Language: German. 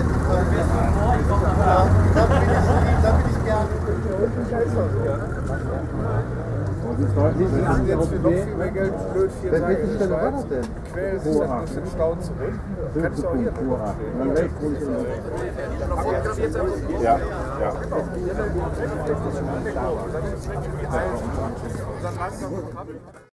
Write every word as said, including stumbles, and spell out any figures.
Da bin ich, da bin ich gerne. Das sind jetzt für noch viel mehr Geld blöd vier Tage in der Schweiz. Quält sich dann aus dem Stau zurück. Kannst du auch hier Ja, ja.